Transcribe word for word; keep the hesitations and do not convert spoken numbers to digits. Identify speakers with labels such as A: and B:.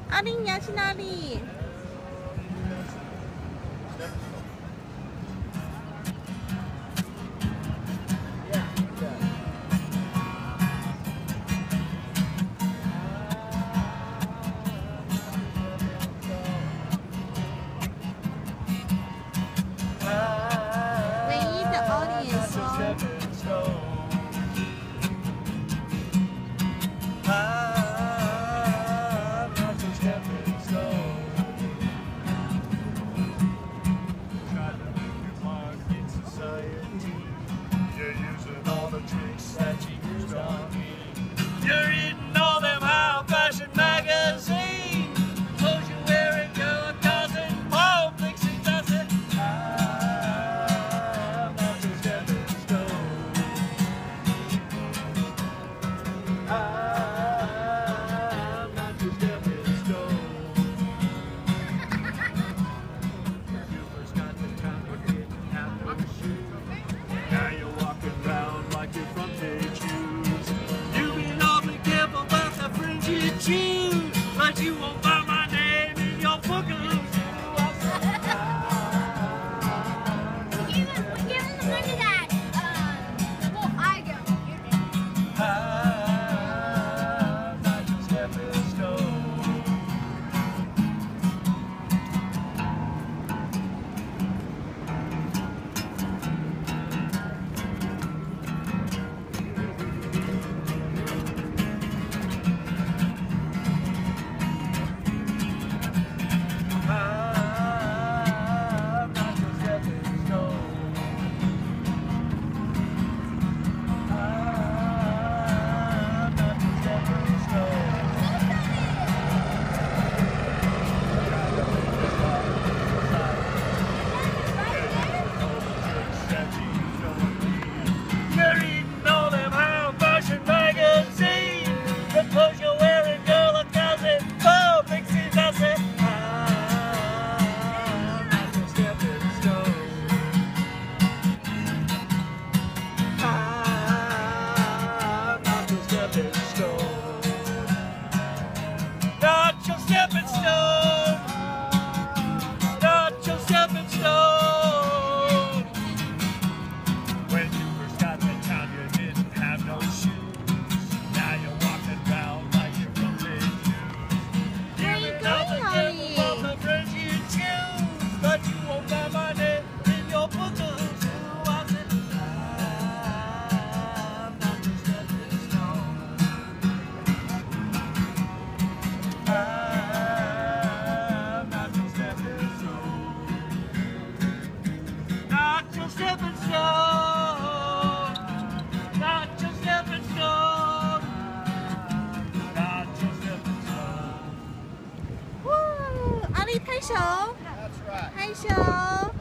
A: 阿丽，你要去哪里？唯一的奥利也说。
B: Tricks that you used on me. You're reading all them high-fashion magazines. Clothes you're wearing, girl, are causing home fixings. I said, I'm not your stepping stone. I'm not your stepping stone. You first got the time, you didn't have no shoes. Now you're walking around like your front page shoes. You've been awfully careful about the friends you choose, but you won't find my name in your book of shoes.
C: Give him, give him the money that, uh, well, I go.
B: I'm not your stepping stone. You're reading all them high-fashion magazines. The clothes you're wearing, girl, are causing oh, pixies. I said, I'm not your stepping stone. I'm not your stepping stone. Not your stepping stone. Not your stepping stone. When you first got to town, you didn't have no shoes. Now you're walking around like you're from big shoes.
A: Where are you going, Ollie?
B: All the friends you choose, but you won't find my name in your book of shoes. I said, I'm not your stepping stone. I'm not your stepping stone. Not your stepping stone. Not your stepping stone. Not your stepping stone.
A: 哇，阿丽拍手，
D: That's right.
A: 拍手。